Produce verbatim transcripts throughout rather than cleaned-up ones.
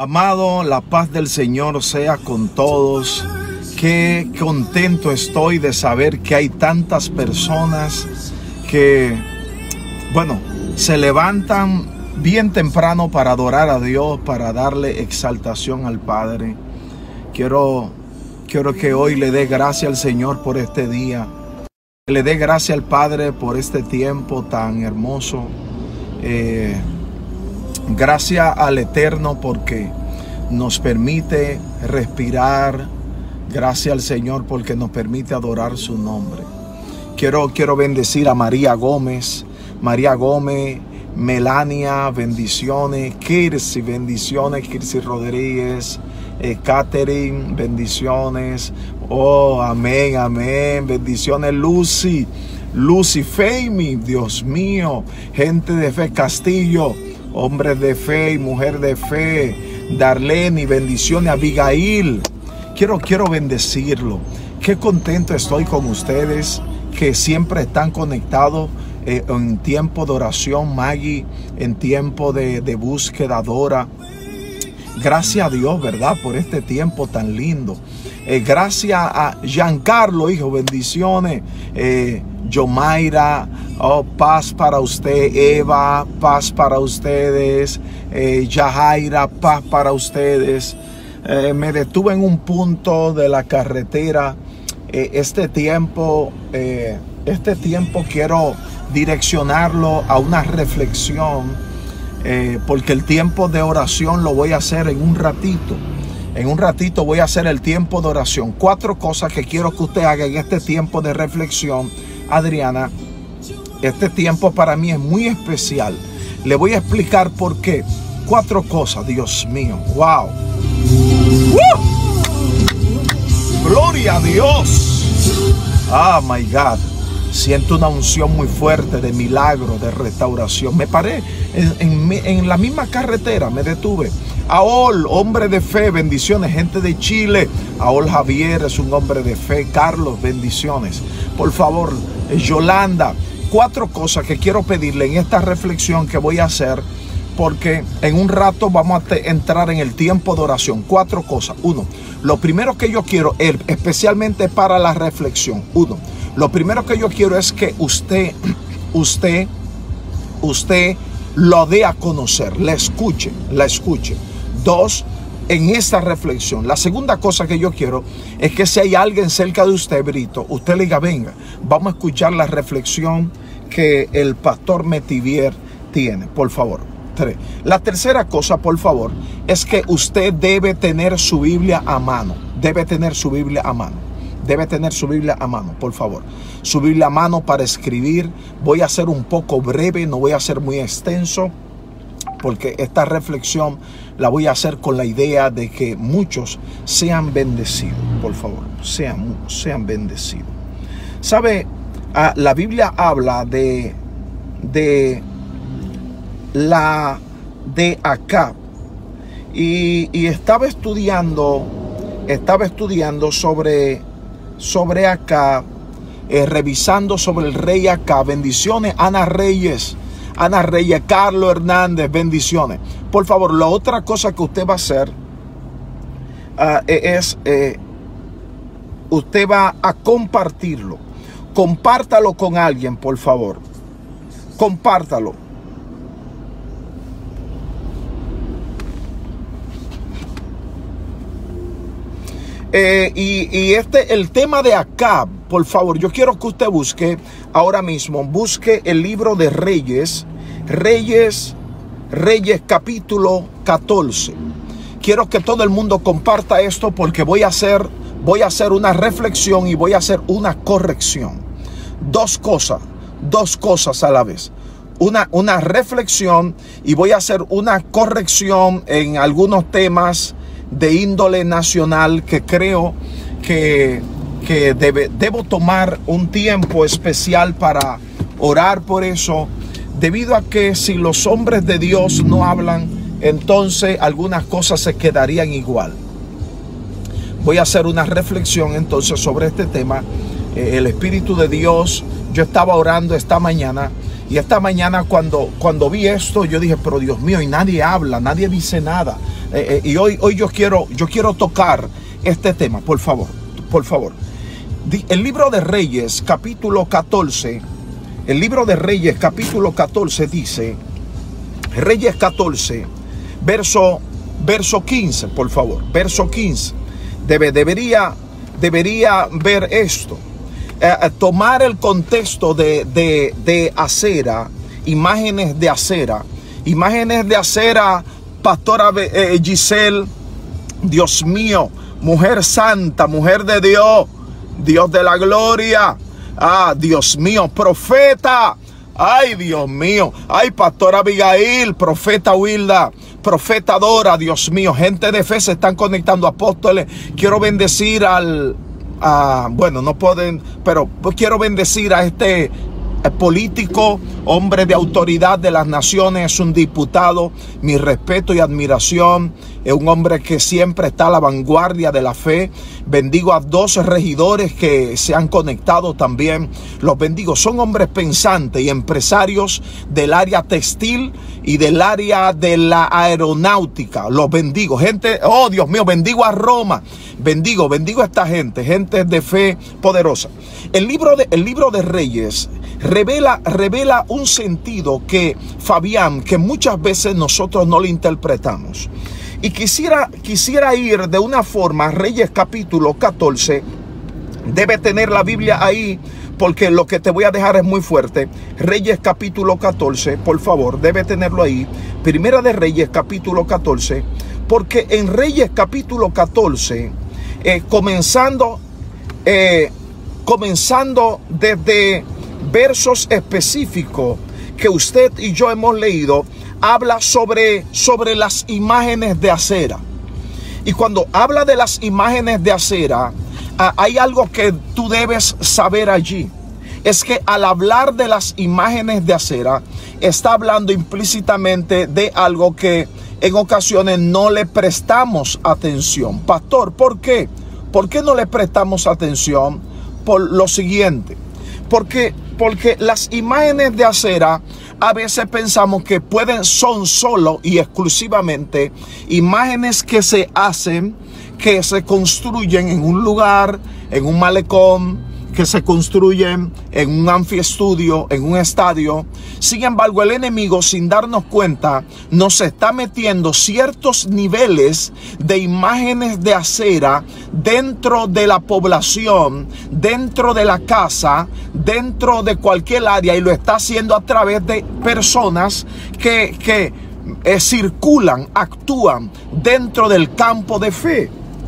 Amado, la paz del Señor sea con todos. Qué contento estoy de saber que hay tantas personas que, bueno, se levantan bien temprano para adorar a Dios, para darle exaltación al Padre. Quiero, quiero que hoy le dé gracias al Señor por este día. Le dé gracias al Padre por este tiempo tan hermoso. Eh, gracias al Eterno porque nos permite respirar. Gracias al Señor porque nos permite adorar su nombre. Quiero, quiero bendecir a María Gómez. María Gómez, Melania, bendiciones. Kirsi, bendiciones. Kirsi Rodríguez. Eh, Catherine, bendiciones. Oh, amén, amén. Bendiciones, Lucy. Lucy Feimi, Dios mío. Gente de fe, Castillo. Hombres de fe y mujer de fe. Darlene, bendiciones. Abigail. Quiero, quiero bendecirlo. Qué contento estoy con ustedes que siempre están conectados eh, en tiempo de oración. Maggie, en tiempo de, de búsqueda, Dora. Gracias a Dios, ¿verdad? Por este tiempo tan lindo. Eh, gracias a Giancarlo, hijo, bendiciones. Eh, Yomaira, oh, paz para usted. Eva, paz para ustedes. Eh, Yajaira, paz para ustedes. Eh, me detuve en un punto de la carretera. Eh, este tiempo, eh, este tiempo quiero direccionarlo a una reflexión, eh, porque el tiempo de oración lo voy a hacer en un ratito. En un ratito voy a hacer el tiempo de oración. Cuatro cosas que quiero que usted haga en este tiempo de reflexión. Adriana, este tiempo para mí es muy especial. Le voy a explicar por qué. Cuatro cosas, Dios mío. Wow. ¡Woo! Gloria a Dios. Ah, my God. Siento una unción muy fuerte de milagro, de restauración. Me paré en, en, en la misma carretera, me detuve. Aol, hombre de fe, bendiciones. Gente de Chile. Aol Javier es un hombre de fe. Carlos, bendiciones. Por favor, Yolanda. Cuatro cosas que quiero pedirle en esta reflexión que voy a hacer, porque en un rato vamos a entrar en el tiempo de oración. Cuatro cosas. Uno, lo primero que yo quiero, especialmente para la reflexión. Uno, lo primero que yo quiero es que usted, usted, usted lo dé a conocer, la escuche, la escuche. Dos, en esta reflexión. La segunda cosa que yo quiero es que si hay alguien cerca de usted, Brito, usted le diga, venga, vamos a escuchar la reflexión que el pastor Metivier tiene, por favor. Tres. La tercera cosa, por favor, es que usted debe tener su Biblia a mano. Debe tener su Biblia a mano. Debe tener su Biblia a mano, por favor. Su Biblia a mano para escribir. Voy a ser un poco breve, no voy a ser muy extenso, porque esta reflexión la voy a hacer con la idea de que muchos sean bendecidos. Por favor, sean, sean bendecidos. ¿Sabe? Ah, la Biblia habla de... de la de Acab, y, y estaba estudiando estaba estudiando sobre sobre Acab, eh, revisando sobre el rey Acab. Bendiciones, Ana Reyes, Ana Reyes, Carlos Hernández, bendiciones. Por favor, la otra cosa que usted va a hacer uh, es eh, usted va a compartirlo. Compártalo con alguien, por favor. Compártalo. Eh, y, y este, el tema de Acab, por favor, yo quiero que usted busque ahora mismo, busque el libro de Reyes, Reyes, Reyes capítulo catorce. Quiero que todo el mundo comparta esto porque voy a hacer, voy a hacer una reflexión y voy a hacer una corrección. Dos cosas, dos cosas a la vez. Una, una reflexión y voy a hacer una corrección en algunos temas de índole nacional que creo que, que debe, debo tomar un tiempo especial para orar por eso, debido a que si los hombres de Dios no hablan, entonces algunas cosas se quedarían igual. Voy a hacer una reflexión entonces sobre este tema. Eh, el Espíritu de Dios, yo estaba orando esta mañana, y esta mañana cuando, cuando vi esto, yo dije, pero Dios mío, y nadie habla, nadie dice nada. Eh, eh, y hoy, hoy yo, quiero, yo quiero tocar este tema, por favor, por favor. El libro de Reyes, capítulo catorce, el libro de Reyes, capítulo catorce dice, Reyes catorce, verso, verso quince, por favor, verso quince. Debe, debería, debería ver esto. Eh, tomar el contexto de, de, de acera, imágenes de acera, imágenes de acera, pastora eh, Giselle, Dios mío, mujer santa, mujer de Dios, Dios de la gloria, ah, Dios mío, profeta, ay, Dios mío, ay, pastora Abigail, profeta Wilda, profeta Dora, Dios mío, gente de fe se están conectando, apóstoles. Quiero bendecir al, a, bueno, no pueden, pero quiero bendecir a este político, hombre de autoridad de las naciones, es un diputado, mi respeto y admiración, es un hombre que siempre está a la vanguardia de la fe. Bendigo a dos regidores que se han conectado también, los bendigo, son hombres pensantes y empresarios del área textil y del área de la aeronáutica, los bendigo, gente, oh Dios mío, bendigo a Roma, bendigo, bendigo a esta gente, gente de fe poderosa. El libro de, el libro de Reyes Revela, revela un sentido que, Fabián, que muchas veces nosotros no lo interpretamos. Y quisiera, quisiera ir de una forma, Reyes capítulo catorce, debe tener la Biblia ahí, porque lo que te voy a dejar es muy fuerte. Reyes capítulo catorce, por favor, debe tenerlo ahí. Primera de Reyes capítulo catorce, porque en Reyes capítulo catorce, eh, comenzando, eh, comenzando desde versos específicos que usted y yo hemos leído, habla sobre, sobre las imágenes de acera. Y cuando habla de las imágenes de acera, ah, hay algo que tú debes saber allí. Es que al hablar de las imágenes de acera, está hablando implícitamente de algo que en ocasiones no le prestamos atención. Pastor, ¿por qué? ¿Por qué no le prestamos atención? Por lo siguiente. Porque, porque las imágenes de acera a veces pensamos que pueden, son solo y exclusivamente imágenes que se hacen, que se construyen en un lugar, en un malecón, que se construyen en un anfiestudio, en un estadio. Sin embargo, el enemigo, sin darnos cuenta, nos está metiendo ciertos niveles de imágenes de acera dentro de la población, dentro de la casa, dentro de cualquier área, y lo está haciendo a través de personas que, que eh, circulan, actúan dentro del campo de fe.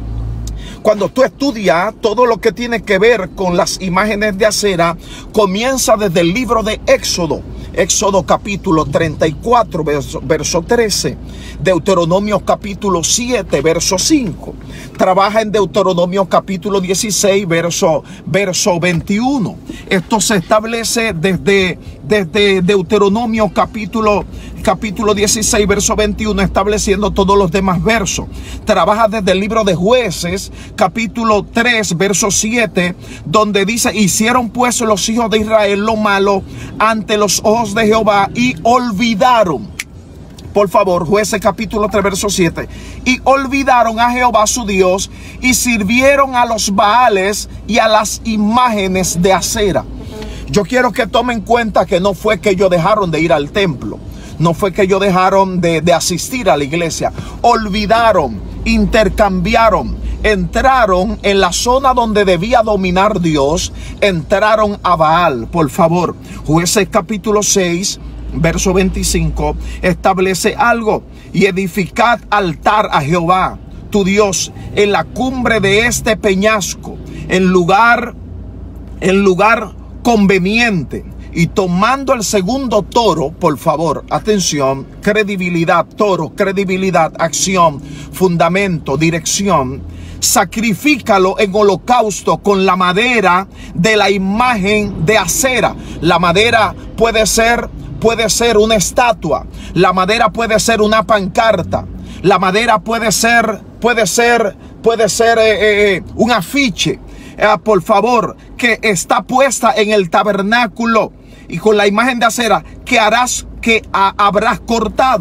Cuando tú estudias todo lo que tiene que ver con las imágenes de acera, comienza desde el libro de Éxodo. Éxodo capítulo treinta y cuatro, verso, verso trece. Deuteronomio capítulo siete, verso cinco. Trabaja en Deuteronomio capítulo dieciséis, verso, verso veintiuno. Esto se establece desde, desde Deuteronomio capítulo, capítulo dieciséis, verso veintiuno, estableciendo todos los demás versos. Trabaja desde el libro de Jueces, capítulo tres, verso siete, donde dice: hicieron pues los hijos de Israel lo malo ante los ojos de Jehová y olvidaron. Por favor, Jueces capítulo tres, verso siete. Y olvidaron a Jehová su Dios y sirvieron a los Baales y a las imágenes de acera. Yo quiero que tomen en cuenta que no fue que ellos dejaron de ir al templo. No fue que ellos dejaron de, de asistir a la iglesia. Olvidaron, intercambiaron, entraron en la zona donde debía dominar Dios, entraron a Baal. Por favor, Jueces capítulo seis, verso veinticinco, establece algo: y edificad altar a Jehová, tu Dios, en la cumbre de este peñasco, en lugar, en lugar conveniente. Y tomando el segundo toro, por favor, atención, credibilidad, toro, credibilidad, acción, fundamento, dirección, sacrifícalo en holocausto con la madera de la imagen de acera. La madera puede ser, puede ser una estatua, la madera puede ser una pancarta, la madera puede ser, puede ser, puede ser eh, eh, un afiche, eh, por favor, que está puesta en el tabernáculo. Y con la imagen de acera que harás, que ha, habrás cortado.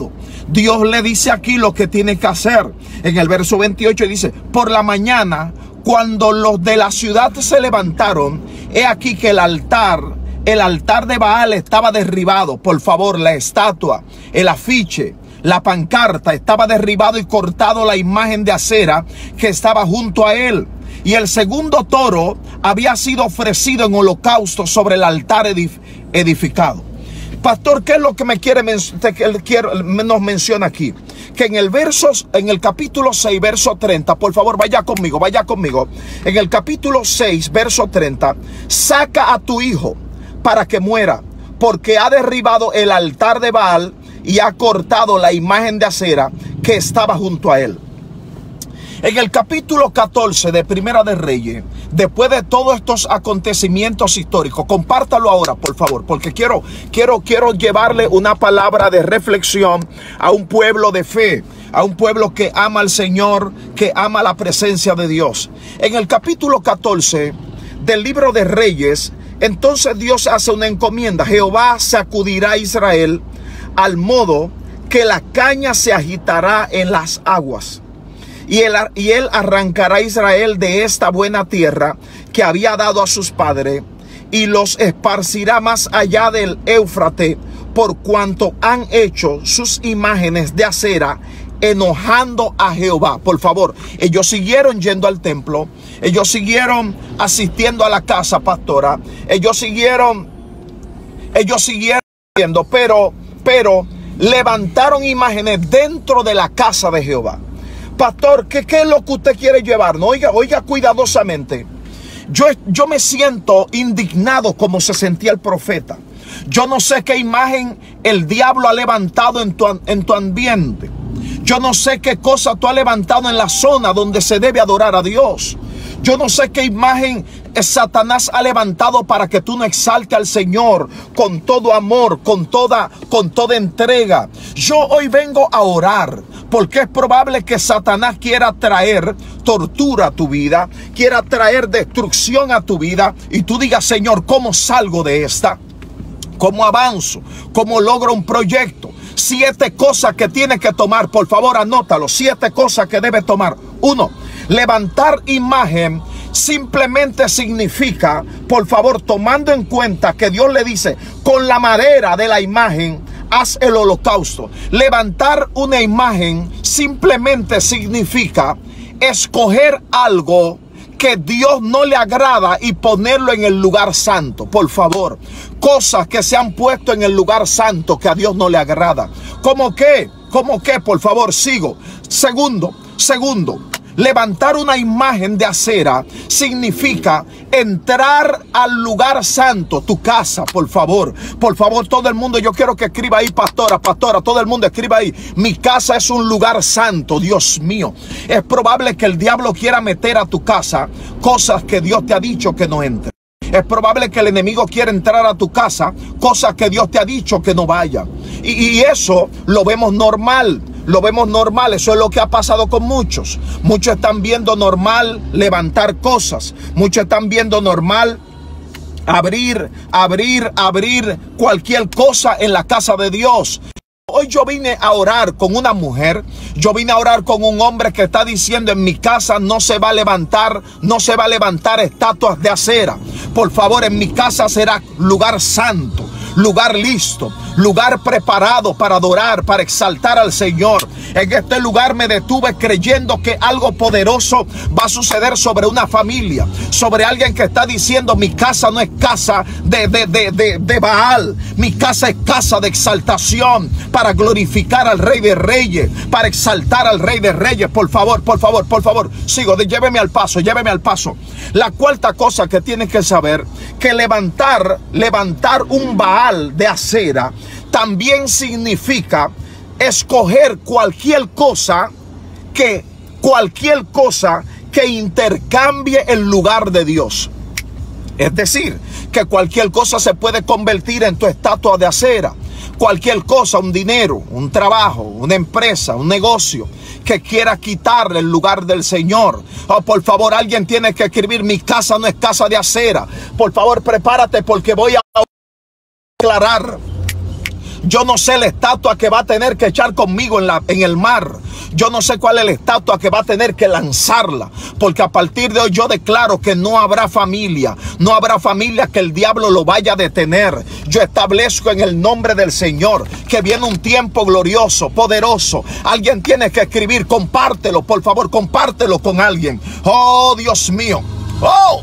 Dios le dice aquí lo que tiene que hacer. En el verso veintiocho dice: por la mañana, cuando los de la ciudad se levantaron, he aquí que el altar, el altar de Baal estaba derribado. Por favor, la estatua, el afiche, la pancarta estaba derribado y cortado la imagen de acera que estaba junto a él. Y el segundo toro había sido ofrecido en holocausto sobre el altar edif- edificado. Pastor, ¿qué es lo que me quiere nos menciona aquí? Que en el verso, en el capítulo seis, verso treinta, por favor, vaya conmigo, vaya conmigo. En el capítulo seis, verso treinta, saca a tu hijo para que muera, porque ha derribado el altar de Baal y ha cortado la imagen de acera que estaba junto a él. En el capítulo catorce de Primera de Reyes, después de todos estos acontecimientos históricos, compártalo ahora, por favor, porque quiero, quiero, quiero llevarle una palabra de reflexión a un pueblo de fe, a un pueblo que ama al Señor, que ama la presencia de Dios. En el capítulo catorce del libro de Reyes, entonces Dios hace una encomienda: Jehová sacudirá a Israel al modo que la caña se agitará en las aguas. Y él, y él arrancará a Israel de esta buena tierra que había dado a sus padres, y los esparcirá más allá del Éufrates, por cuanto han hecho sus imágenes de acera, enojando a Jehová. Por favor, ellos siguieron yendo al templo, ellos siguieron asistiendo a la casa pastora, ellos siguieron, ellos siguieron yendo, pero, pero levantaron imágenes dentro de la casa de Jehová. Pastor, ¿qué, ¿qué es lo que usted quiere llevar? No, oiga, oiga cuidadosamente. Yo, yo me siento indignado como se sentía el profeta. Yo no sé qué imagen el diablo ha levantado en tu, en tu ambiente. Yo no sé qué cosa tú has levantado en la zona donde se debe adorar a Dios. Yo no sé qué imagen Satanás ha levantado para que tú no exaltes al Señor con todo amor, con toda, con toda entrega. Yo hoy vengo a orar, porque es probable que Satanás quiera traer tortura a tu vida, quiera traer destrucción a tu vida, y tú digas: Señor, ¿cómo salgo de esta? ¿Cómo avanzo? ¿Cómo logro un proyecto? Siete cosas que tienes que tomar, por favor anótalo. Siete cosas que debes tomar. Uno, levantar imagen simplemente significa, por favor, tomando en cuenta que Dios le dice: con la madera de la imagen haz el holocausto. Levantar una imagen simplemente significa escoger algo que Dios no le agrada y ponerlo en el lugar santo. Por favor, cosas que se han puesto en el lugar santo que a Dios no le agrada. ¿Cómo qué? ¿Cómo qué? Por favor, sigo. Segundo, segundo. Levantar una imagen de acera significa entrar al lugar santo, tu casa. Por favor, por favor, todo el mundo, yo quiero que escriba ahí, pastora, pastora, todo el mundo escriba ahí: mi casa es un lugar santo. Dios mío, es probable que el diablo quiera meter a tu casa cosas que Dios te ha dicho que no entre. Es probable que el enemigo quiera entrar a tu casa cosas que Dios te ha dicho que no vaya. Y, y eso lo vemos normal. Lo vemos normal, eso es lo que ha pasado con muchos. Muchos están viendo normal levantar cosas. Muchos están viendo normal abrir, abrir, abrir cualquier cosa en la casa de Dios. Hoy yo vine a orar con una mujer, yo vine a orar con un hombre que está diciendo: en mi casa no se va a levantar, no se va a levantar estatuas de acera. Por favor, en mi casa será lugar santo, lugar listo, lugar preparado para adorar, para exaltar al Señor. En este lugar me detuve creyendo que algo poderoso va a suceder sobre una familia, sobre alguien que está diciendo: mi casa no es casa de, de, de, de, de Baal, mi casa es casa de exaltación, para glorificar al Rey de Reyes, para exaltar al Rey de Reyes. Por favor, por favor, por favor, sigo, lléveme al paso, lléveme al paso. La cuarta cosa que tienes que saber, que levantar, levantar un Baal de acera también significa escoger cualquier cosa que, cualquier cosa que intercambie el lugar de Dios. Es decir, que cualquier cosa se puede convertir en tu estatua de acera. Cualquier cosa, un dinero, un trabajo, una empresa, un negocio que quiera quitarle el lugar del Señor. Oh, por favor, alguien tiene que escribir: mi casa no es casa de acera. Por favor, prepárate, porque voy a declarar. Yo no sé la estatua que va a tener que echar conmigo en, la, en el mar. Yo no sé cuál es la estatua que va a tener que lanzarla. Porque a partir de hoy yo declaro que no habrá familia. No habrá familia que el diablo lo vaya a detener. Yo establezco en el nombre del Señor que viene un tiempo glorioso, poderoso. Alguien tiene que escribir, compártelo, por favor, compártelo con alguien. Oh, Dios mío. Oh.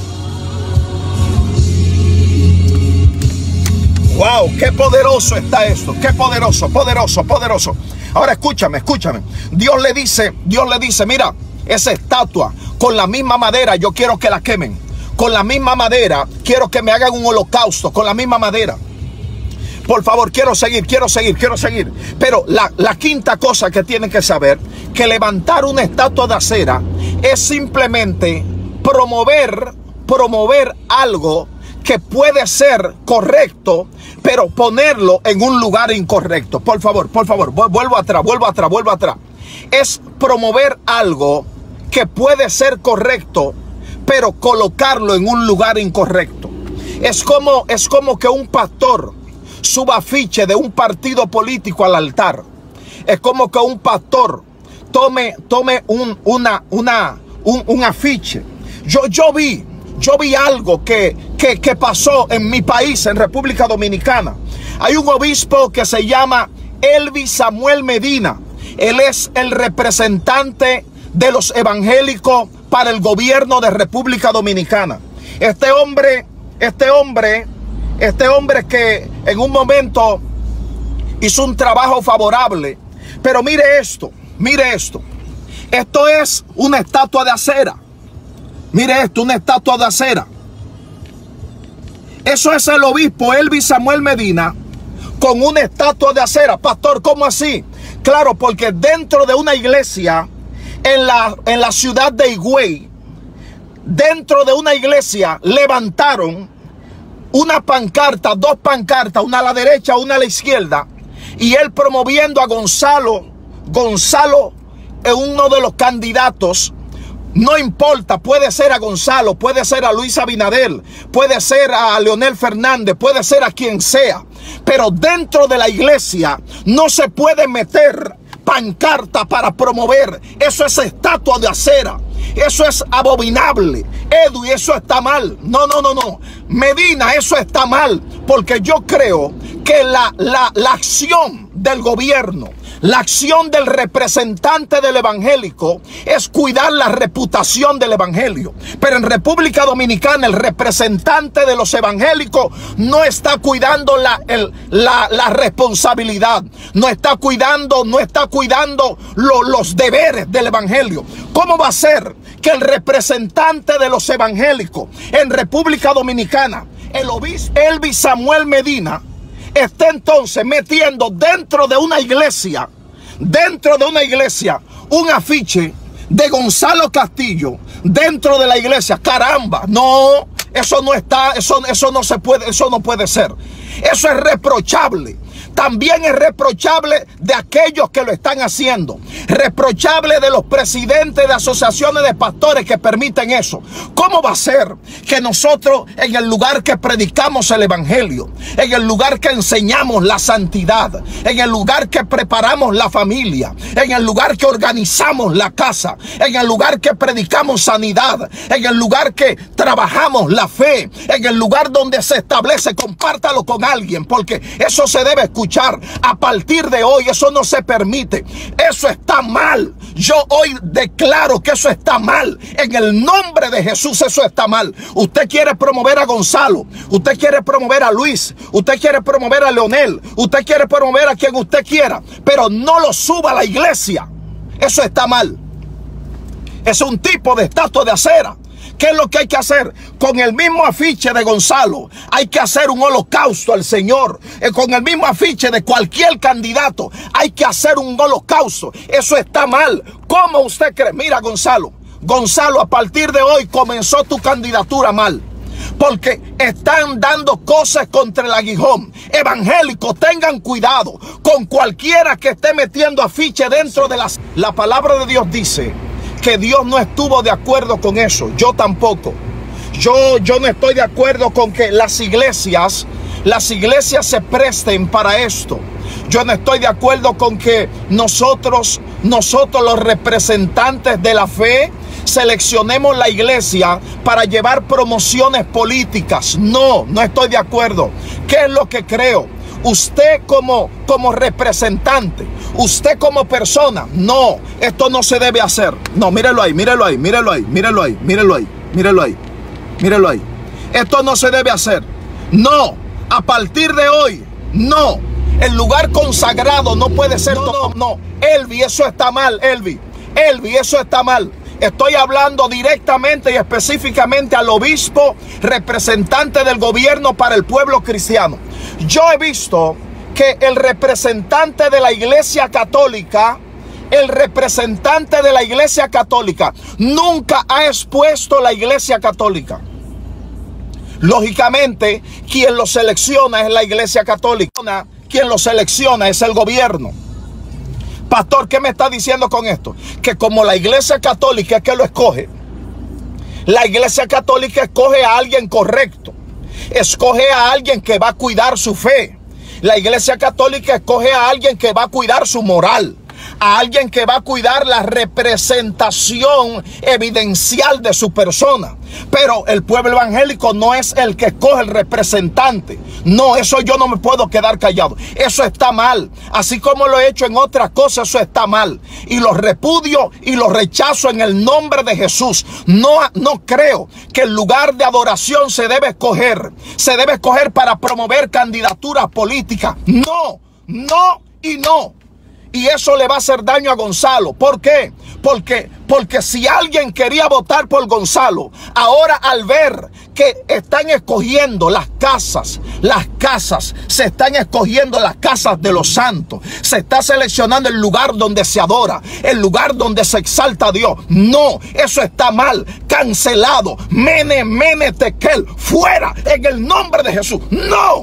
Wow, qué poderoso está esto, qué poderoso, poderoso, poderoso. Ahora escúchame, escúchame. Dios le dice, Dios le dice, mira, esa estatua con la misma madera yo quiero que la quemen. Con la misma madera quiero que me hagan un holocausto, con la misma madera. Por favor, quiero seguir, quiero seguir, quiero seguir. Pero la, la quinta cosa que tienen que saber, que levantar una estatua de acera es simplemente promover, promover algo que puede ser correcto, pero ponerlo en un lugar incorrecto. Por favor, por favor, vuelvo atrás, vuelvo atrás, vuelvo atrás. Es promover algo que puede ser correcto, pero colocarlo en un lugar incorrecto. Es como, es como que un pastor suba afiche de un partido político al altar. Es como que un pastor tome, tome un, una, una, un, un afiche. Yo, yo vi, yo vi algo que, que, que pasó en mi país, en República Dominicana. Hay un obispo que se llama Elvis Samuel Medina. Él es el representante de los evangélicos para el gobierno de República Dominicana. Este hombre, este hombre, este hombre que en un momento hizo un trabajo favorable. Pero mire esto, mire esto. Esto es una estatua de acera. Mire esto, una estatua de acera. Eso es el obispo Elvis Samuel Medina con una estatua de acera. Pastor, ¿cómo así? Claro, porque dentro de una iglesia en la, en la ciudad de Higüey, dentro de una iglesia levantaron una pancarta, dos pancartas, una a la derecha, una a la izquierda, y él promoviendo a Gonzalo, Gonzalo es uno de los candidatos. No importa, puede ser a Gonzalo, puede ser a Luis Abinader, puede ser a Leonel Fernández, puede ser a quien sea. Pero dentro de la iglesia no se puede meter pancarta para promover. Eso es estatua de acera. Eso es abominable. Edu, y eso está mal. No, no, no, no. Medina, eso está mal. Porque yo creo que la, la, la acción del gobierno, la acción del representante del evangélico es cuidar la reputación del evangelio. Pero en República Dominicana el representante de los evangélicos no está cuidando la, el, la, la responsabilidad. No está cuidando, no está cuidando lo, los deberes del evangelio. ¿Cómo va a ser que el representante de los evangélicos en República Dominicana, el obispo Elvis Samuel Medina, esté entonces metiendo dentro de una iglesia, dentro de una iglesia, un afiche de Gonzalo Castillo dentro de la iglesia? Caramba, no, eso no está, eso, eso no se puede, eso no puede ser. Eso es reprochable. También es reprochable de aquellos que lo están haciendo. Reprochable de los presidentes de asociaciones de pastores que permiten eso. ¿Cómo va a ser que nosotros, en el lugar que predicamos el evangelio, en el lugar que enseñamos la santidad, en el lugar que preparamos la familia, en el lugar que organizamos la casa, en el lugar que predicamos sanidad, en el lugar que trabajamos la fe, en el lugar donde se establece, compártalo con alguien, porque eso se debe escuchar? A partir de hoy eso no se permite. Eso está mal. Yo hoy declaro que eso está mal. En el nombre de Jesús eso está mal. Usted quiere promover a Gonzalo, usted quiere promover a Luis, usted quiere promover a Leonel, usted quiere promover a quien usted quiera, pero no lo suba a la iglesia. Eso está mal. Es un tipo de estatua de acera. ¿Qué es lo que hay que hacer? Con el mismo afiche de Gonzalo hay que hacer un holocausto al Señor. Eh, con el mismo afiche de cualquier candidato hay que hacer un holocausto. Eso está mal. ¿Cómo usted cree? Mira, Gonzalo, Gonzalo, a partir de hoy comenzó tu candidatura mal. Porque están dando cosas contra el aguijón. Evangélicos, tengan cuidado con cualquiera que esté metiendo afiche dentro de las... La palabra de Dios dice que Dios no estuvo de acuerdo con eso. Yo tampoco. Yo, yo no estoy de acuerdo con que las iglesias las iglesias se presten para esto. Yo no estoy de acuerdo con que nosotros, nosotros los representantes de la fe, seleccionemos la iglesia para llevar promociones políticas. No, no estoy de acuerdo. ¿Qué es lo que creo? Usted como, como representante, usted como persona, no, esto no se debe hacer. No, mírelo ahí, mírelo ahí, mírelo ahí, mírelo ahí, mírelo ahí, mírelo ahí, mírelo ahí. Esto no se debe hacer. No, a partir de hoy, no. El lugar consagrado no puede ser. No, no, no. Elvi, eso está mal, Elvi. Elvi, eso está mal. Estoy hablando directamente y específicamente al obispo, representante del gobierno para el pueblo cristiano. Yo he visto que el representante de la iglesia católica, el representante de la iglesia católica, nunca ha expuesto la iglesia católica. Lógicamente, quien lo selecciona es la iglesia católica. Quien lo selecciona es el gobierno. Pastor, ¿qué me está diciendo con esto? Que como la iglesia católica es que lo escoge, la iglesia católica escoge a alguien correcto, escoge a alguien que va a cuidar su fe. La iglesia católica escoge a alguien que va a cuidar su moral, a alguien que va a cuidar la representación evidencial de su persona. Pero el pueblo evangélico no es el que escoge el representante. No, eso yo no me puedo quedar callado. Eso está mal. Así como lo he hecho en otras cosas, eso está mal. Y lo repudio y lo rechazo en el nombre de Jesús. No, no creo que el lugar de adoración se debe escoger. Se debe escoger para promover candidaturas políticas. No, no y no. Y eso le va a hacer daño a Gonzalo. ¿Por qué? Porque, porque si alguien quería votar por Gonzalo, ahora al ver que están escogiendo las casas, las casas, se están escogiendo las casas de los santos, se está seleccionando el lugar donde se adora, el lugar donde se exalta a Dios. No, eso está mal, cancelado. Mene, mene, tekel, fuera, en el nombre de Jesús. No.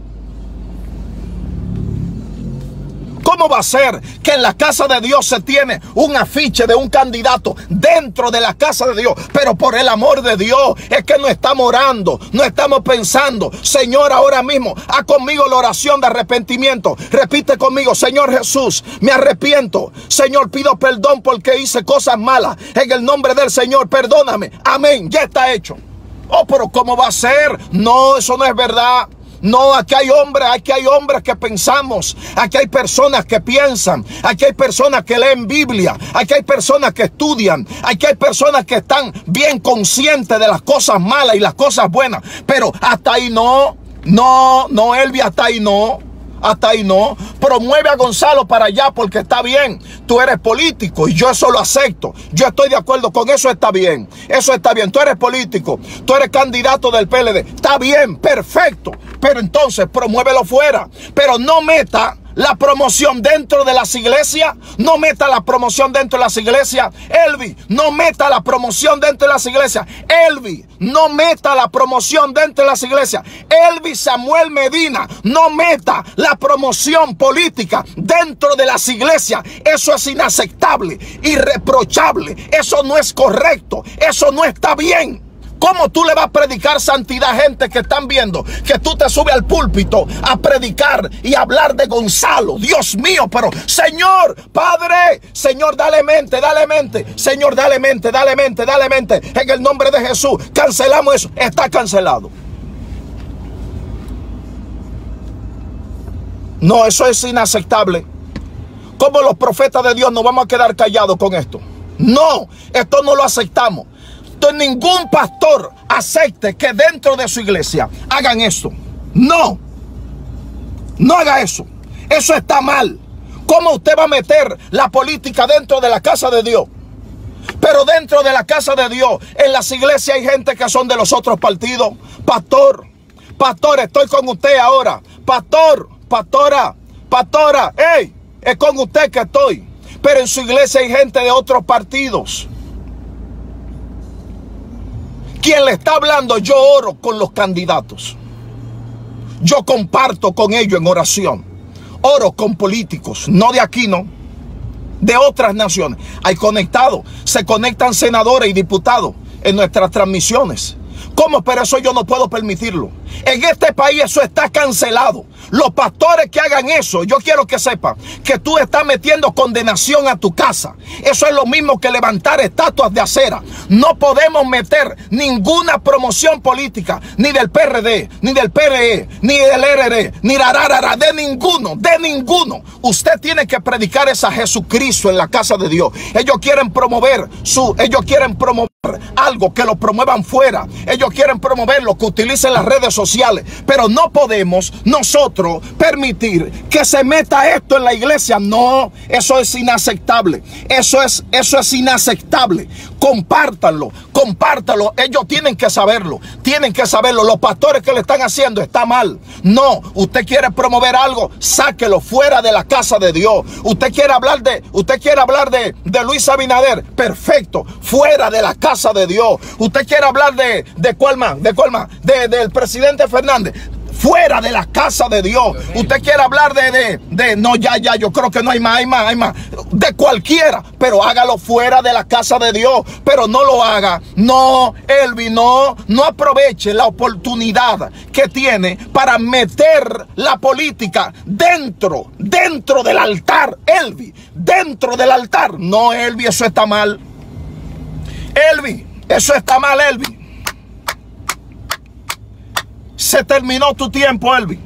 ¿Cómo va a ser que en la casa de Dios se tiene un afiche de un candidato dentro de la casa de Dios? Pero por el amor de Dios, es que no estamos orando, no estamos pensando. Señor, ahora mismo, haz conmigo la oración de arrepentimiento. Repite conmigo: Señor Jesús, me arrepiento. Señor, pido perdón porque hice cosas malas. En el nombre del Señor, perdóname. Amén, ya está hecho. Oh, pero ¿cómo va a ser? No, eso no es verdad. No, aquí hay hombres, aquí hay hombres que pensamos, aquí hay personas que piensan, aquí hay personas que leen Biblia, aquí hay personas que estudian, aquí hay personas que están bien conscientes de las cosas malas y las cosas buenas, pero hasta ahí no, no, no, Elvi, hasta ahí no. Hasta ahí no. Promueve a Gonzalo para allá porque está bien. Tú eres político y yo eso lo acepto. Yo estoy de acuerdo con eso, está bien. Eso está bien. Tú eres político. Tú eres candidato del P L D. Está bien, perfecto. Pero entonces promuévelo fuera. Pero no meta la promoción dentro de las iglesias. No meta la promoción dentro de las iglesias. Elvi, no meta la promoción dentro de las iglesias. Elvi, no meta la promoción dentro de las iglesias. Elvi Samuel Medina, no meta la promoción política dentro de las iglesias. Eso es inaceptable, irreprochable. Eso no es correcto. Eso no está bien. ¿Cómo tú le vas a predicar santidad a gente que están viendo que tú te subes al púlpito a predicar y hablar de Gonzalo? Dios mío, pero Señor, Padre, Señor, dale mente, dale mente, Señor, dale mente, dale mente, dale mente. En el nombre de Jesús, cancelamos eso. Está cancelado. No, eso es inaceptable. ¿Cómo los profetas de Dios nos vamos a quedar callados con esto? No, esto no lo aceptamos. Entonces, ningún pastor acepte que dentro de su iglesia hagan eso. No, no haga eso. Eso está mal. ¿Cómo usted va a meter la política dentro de la casa de Dios? Pero dentro de la casa de Dios, en las iglesias hay gente que son de los otros partidos. Pastor, pastor, estoy con usted ahora. Pastor, pastora, pastora, hey, es con usted que estoy. Pero en su iglesia hay gente de otros partidos. Quien le está hablando, yo oro con los candidatos. Yo comparto con ellos en oración. Oro con políticos, no de aquí, no. De otras naciones. Hay conectados. Se conectan senadores y diputados en nuestras transmisiones. ¿Cómo? Pero eso yo no puedo permitirlo. En este país eso está cancelado. Los pastores que hagan eso, yo quiero que sepan que tú estás metiendo condenación a tu casa. Eso es lo mismo que levantar estatuas de acera. No podemos meter ninguna promoción política, ni del P R D, ni del P R E, ni del R R, ni rararara, de ninguno, de ninguno. Usted tiene que predicar esa Jesucristo en la casa de Dios. Ellos quieren promover su, ellos quieren promover algo, que lo promuevan fuera. Ellos quieren promoverlo, que utilicen las redes sociales. Pero no podemos nosotros permitir que se meta esto en la iglesia. No, eso es inaceptable. Eso es, eso es inaceptable. Compártanlo, compártanlo. Ellos tienen que saberlo, tienen que saberlo. Los pastores que le están haciendo está mal. No, usted quiere promover algo, sáquelo fuera de la casa de Dios. Usted quiere hablar de, usted quiere hablar de, de Luis Abinader, perfecto, fuera de la casa de Dios. Usted quiere hablar de, de cuál más, de cuál más, de, del presidente Fernández, fuera de la casa de Dios. Usted quiere hablar de, de, de, no, ya, ya, yo creo que no hay más, hay más, hay más, de cualquiera, pero hágalo fuera de la casa de Dios. Pero no lo haga, no, Elvi, no, no aproveche la oportunidad que tiene para meter la política dentro, dentro del altar, Elvi, dentro del altar. No, Elvi, eso está mal. Elvi, eso está mal, Elvi. Se terminó tu tiempo, Elvi.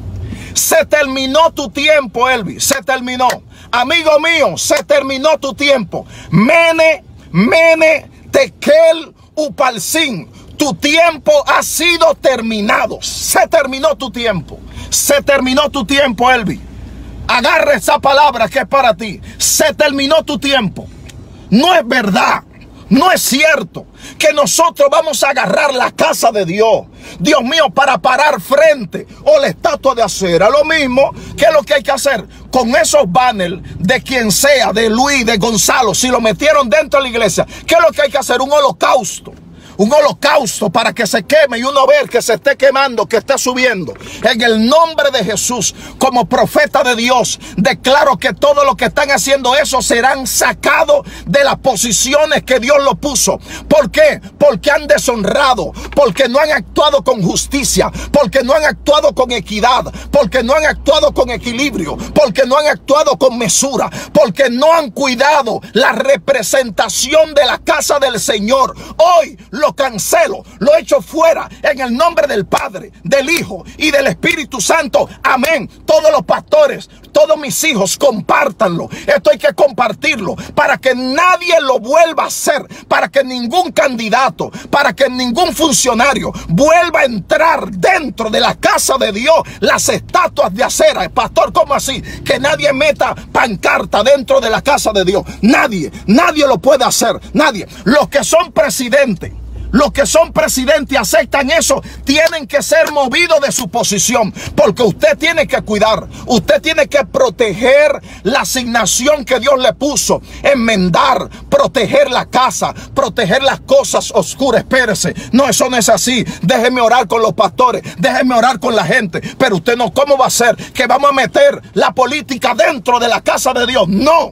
Se terminó tu tiempo, Elvi. Se terminó. Amigo mío, se terminó tu tiempo. Mene, mene, tekel, upalsin. Tu tiempo ha sido terminado. Se terminó tu tiempo. Se terminó tu tiempo, Elvi. Agarra esa palabra que es para ti. Se terminó tu tiempo. No es verdad. No es cierto que nosotros vamos a agarrar la casa de Dios, Dios mío, para parar frente o la estatua de acera. Lo mismo que lo que hay que hacer con esos banners de quien sea, de Luis, de Gonzalo, si lo metieron dentro de la iglesia. ¿Qué es lo que hay que hacer? Un holocausto. Un holocausto para que se queme y uno ver que se esté quemando, que esté subiendo. En el nombre de Jesús, como profeta de Dios, declaro que todos los que están haciendo eso serán sacados de las posiciones que Dios los puso. ¿Por qué? Porque han deshonrado, porque no han actuado con justicia, porque no han actuado con equidad, porque no han actuado con equilibrio, porque no han actuado con mesura, porque no han cuidado la representación de la casa del Señor. Hoy lo cancelo, lo echo fuera en el nombre del Padre, del Hijo y del Espíritu Santo. Amén. Todos los pastores, todos mis hijos, compártanlo. Esto hay que compartirlo para que nadie lo vuelva a hacer, para que ningún candidato, para que ningún funcionario vuelva a entrar dentro de la casa de Dios las estatuas de acera. Pastor, ¿cómo así? Que nadie meta pancarta dentro de la casa de Dios. Nadie, nadie lo puede hacer. Nadie. Los que son presidentes, los que son presidentes y aceptan eso, tienen que ser movidos de su posición, porque usted tiene que cuidar, usted tiene que proteger la asignación que Dios le puso, enmendar, proteger la casa, proteger las cosas oscuras. Espérese, no, eso no es así. Déjeme orar con los pastores, déjeme orar con la gente, pero usted no, ¿cómo va a ser que vamos a meter la política dentro de la casa de Dios? No,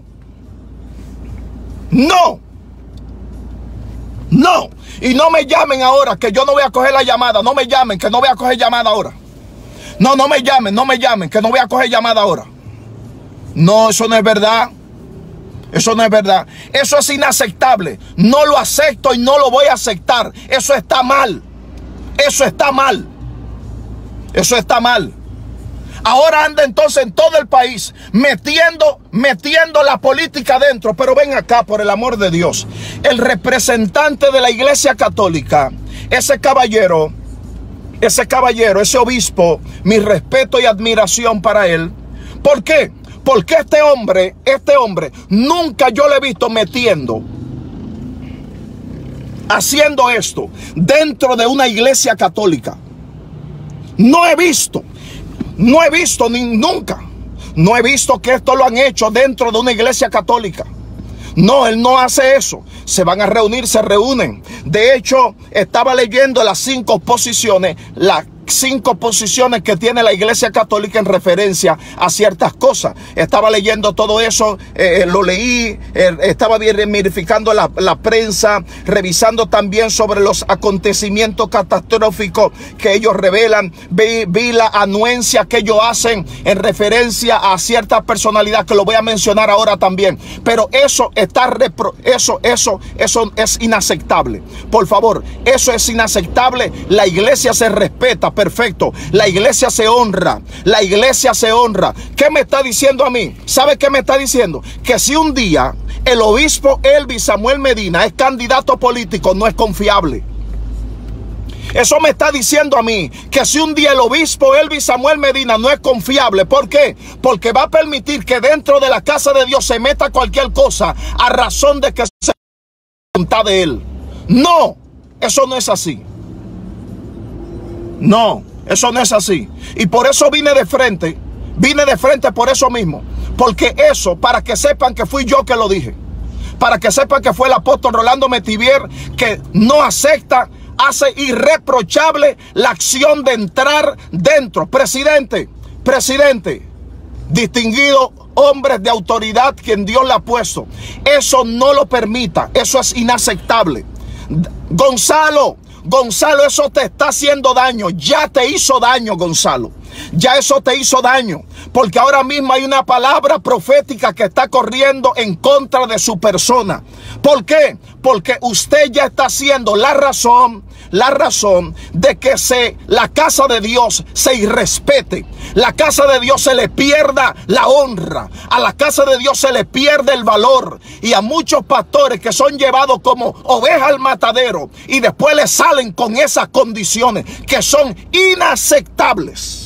no, no. Y no me llamen ahora, que yo no voy a coger la llamada. No me llamen, que no voy a coger llamada ahora. No, no me llamen, no me llamen, que no voy a coger llamada ahora. No, eso no es verdad. Eso no es verdad. Eso es inaceptable. No lo acepto y no lo voy a aceptar. Eso está mal. Eso está mal. Eso está mal. Ahora anda entonces en todo el país metiendo, metiendo la política adentro. Pero ven acá, por el amor de Dios. El representante de la Iglesia Católica, ese caballero, ese caballero, ese obispo, mi respeto y admiración para él. ¿Por qué? Porque este hombre, este hombre, nunca yo lo he visto metiendo, haciendo esto dentro de una iglesia católica. No he visto. No he visto ni nunca. No he visto que esto lo han hecho dentro de una iglesia católica. No, él no hace eso. Se van a reunir, se reúnen. De hecho, estaba leyendo las cinco posiciones, la cinco posiciones que tiene la Iglesia Católica en referencia a ciertas cosas. Estaba leyendo todo eso, eh, lo leí, eh, estaba verificando la, la prensa, revisando también sobre los acontecimientos catastróficos que ellos revelan. Vi, vi la anuencia que ellos hacen en referencia a cierta personalidad que lo voy a mencionar ahora también. Pero eso está repro, eso, eso, eso es inaceptable. Por favor, eso es inaceptable. La iglesia se respeta. Perfecto, la iglesia se honra, la iglesia se honra. ¿Qué me está diciendo a mí? ¿Sabe qué me está diciendo? Que si un día el obispo Elvis Samuel Medina es candidato político, no es confiable. Eso me está diciendo a mí que si un día el obispo Elvis Samuel Medina no es confiable, ¿por qué? Porque va a permitir que dentro de la casa de Dios se meta cualquier cosa a razón de que se voluntad de él. No, eso no es así. No, eso no es así. Y por eso vine de frente. Vine de frente por eso mismo. Porque eso, para que sepan que fui yo que lo dije. Para que sepan que fue el apóstol Rolando Metivier que no acepta, hace irreprochable la acción de entrar dentro. Presidente, presidente, distinguido hombres de autoridad quien Dios le ha puesto. Eso no lo permita. Eso es inaceptable. Gonzalo. Gonzalo, eso te está haciendo daño. Ya te hizo daño, Gonzalo. Ya eso te hizo daño. Porque ahora mismo hay una palabra profética que está corriendo en contra de su persona. ¿Por qué? Porque usted ya está haciendo la razón, la razón de que se, la casa de Dios se irrespete. La casa de Dios se le pierda la honra. A la casa de Dios se le pierde el valor. Y a muchos pastores que son llevados como ovejas al matadero y después le salen con esas condiciones que son inaceptables.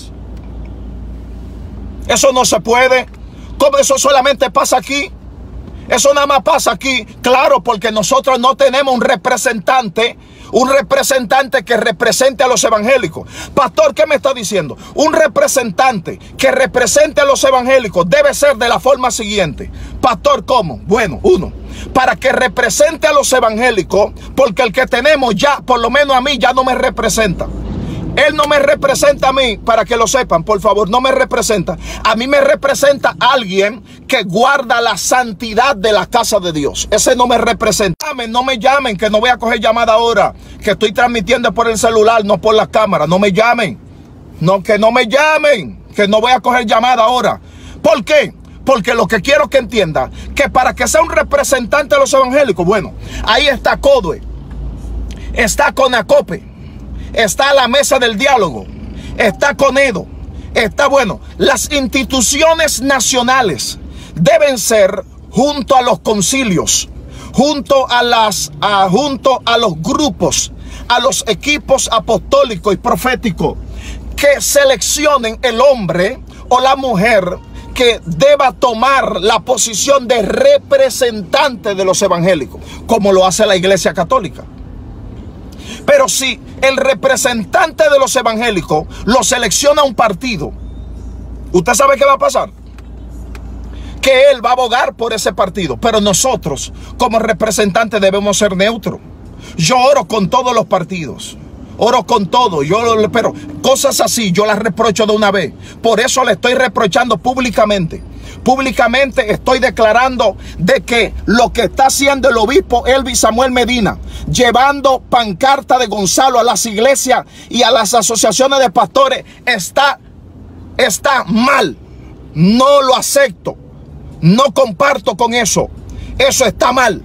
Eso no se puede. ¿Cómo eso solamente pasa aquí? Eso nada más pasa aquí. Claro, porque nosotros no tenemos un representante, un representante que represente a los evangélicos. Pastor, ¿qué me está diciendo? Un representante que represente a los evangélicos debe ser de la forma siguiente. Pastor, ¿cómo? Bueno, uno, para que represente a los evangélicos, porque el que tenemos ya, por lo menos a mí, ya no me representa. Él no me representa a mí, para que lo sepan, por favor, no me representa. A mí me representa alguien que guarda la santidad de la casa de Dios. Ese no me representa. No me llamen, que no voy a coger llamada ahora, que estoy transmitiendo por el celular, no por la cámara. No me llamen. No, que no me llamen, que no voy a coger llamada ahora. ¿Por qué? Porque lo que quiero que entienda, que para que sea un representante de los evangélicos, bueno, ahí está CODUE, está CONACOPE, está la mesa del diálogo, está CONEDO, está, bueno, las instituciones nacionales deben ser junto a los concilios, junto a las, a, junto a los grupos, a los equipos apostólicos y proféticos, que seleccionen el hombre o la mujer que deba tomar la posición de representante de los evangélicos, como lo hace la Iglesia Católica. Pero si el representante de los evangélicos lo selecciona un partido, ¿usted sabe qué va a pasar? Que él va a abogar por ese partido. Pero nosotros, como representantes, debemos ser neutros. Yo oro con todos los partidos. Oro con todo. Yo, pero cosas así yo las reprocho de una vez. Por eso le estoy reprochando públicamente. Públicamente estoy declarando de que lo que está haciendo el obispo Elvis Samuel Medina, llevando pancarta de Gonzalo a las iglesias y a las asociaciones de pastores, está, está mal. No lo acepto. No comparto con eso. Eso está mal.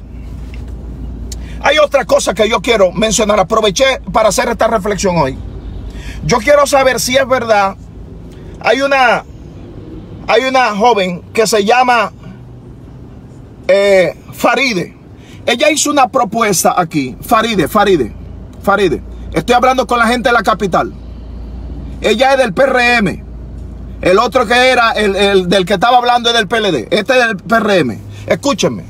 Hay otra cosa que yo quiero mencionar. Aproveché para hacer esta reflexión hoy. Yo quiero saber si es verdad. Hay una... Hay una joven que se llama eh, Faride. Ella hizo una propuesta aquí. Faride, Faride, Faride. Estoy hablando con la gente de la capital. Ella es del P R M. El otro que era, el, el del que estaba hablando es del P L D. Este es del P R M. Escúchenme.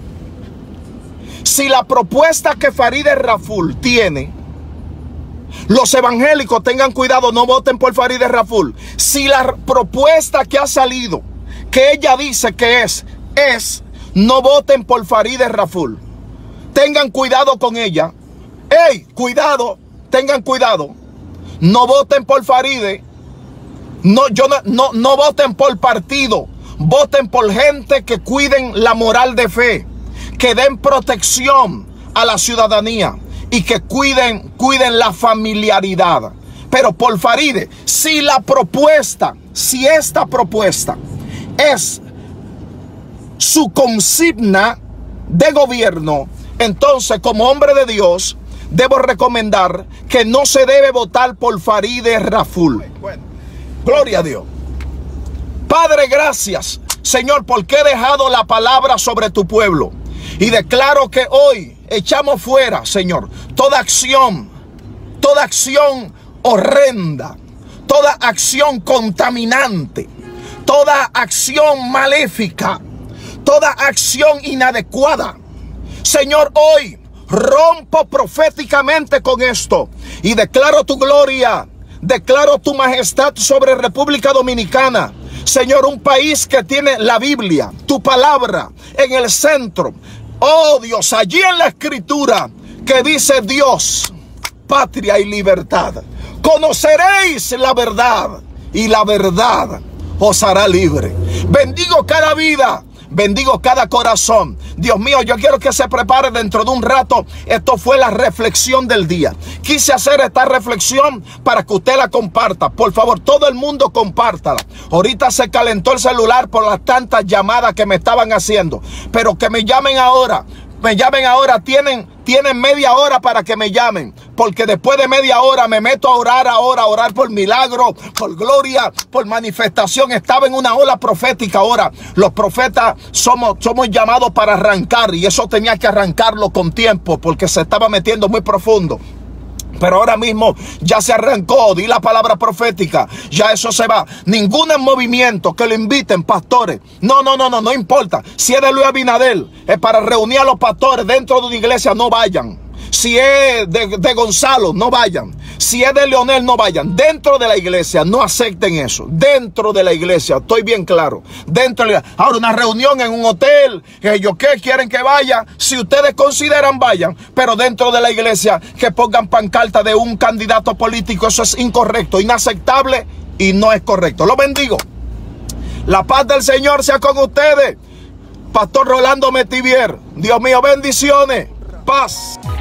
Si la propuesta que Faride Raful tiene, los evangélicos tengan cuidado, no voten por Faride Raful. Si la propuesta que ha salido, que ella dice que es, es, no voten por Faride Raful. Tengan cuidado con ella. ¡Ey! Cuidado, tengan cuidado. no voten por Faride. No, yo no, no, no voten por partido. Voten por gente que cuiden la moral de fe, que den protección a la ciudadanía y que cuiden, cuiden la familiaridad. Pero por Faride, si la propuesta, si esta propuesta es su consigna de gobierno, entonces como hombre de Dios debo recomendar que no se debe votar por Faride Raful. Gloria a Dios. Padre, gracias, Señor, porque he dejado la palabra sobre tu pueblo. Y declaro que hoy echamos fuera, Señor, toda acción, toda acción horrenda, toda acción contaminante, toda acción maléfica, toda acción inadecuada. Señor, hoy rompo proféticamente con esto y declaro tu gloria, declaro tu majestad sobre República Dominicana. Señor, un país que tiene la Biblia, tu palabra en el centro. Oh Dios, allí en la escritura que dice Dios, patria y libertad. Conoceréis la verdad y la verdad os hará libre. Bendigo cada vida, bendigo cada corazón. Dios mío, yo quiero que se prepare dentro de un rato. Esto fue la reflexión del día. Quise hacer esta reflexión para que usted la comparta. Por favor, todo el mundo compártala. Ahorita se calentó el celular por las tantas llamadas que me estaban haciendo. Pero que me llamen ahora. Me llamen ahora. Tienen, tienen media hora para que me llamen. Porque después de media hora me meto a orar ahora, a orar por milagro, por gloria, por manifestación. Estaba en una ola profética ahora. Los profetas somos, somos llamados para arrancar. Y eso tenía que arrancarlo con tiempo porque se estaba metiendo muy profundo. Pero ahora mismo ya se arrancó, di la palabra profética, ya eso se va. Ningún movimiento que lo inviten, pastores. No, no, no, no, no importa. Si es de Luis Abinader, es para reunir a los pastores dentro de una iglesia, no vayan. Si es de, de Gonzalo, no vayan. Si es de Leonel, no vayan. Dentro de la iglesia, no acepten eso. Dentro de la iglesia, estoy bien claro. Dentro de la... Ahora, una reunión en un hotel, ellos qué quieren que vaya. Si ustedes consideran, vayan. Pero dentro de la iglesia, que pongan pancarta de un candidato político, eso es incorrecto, inaceptable y no es correcto. Lo bendigo. La paz del Señor sea con ustedes. Pastor Rolando Metivier. Dios mío, bendiciones. Paz.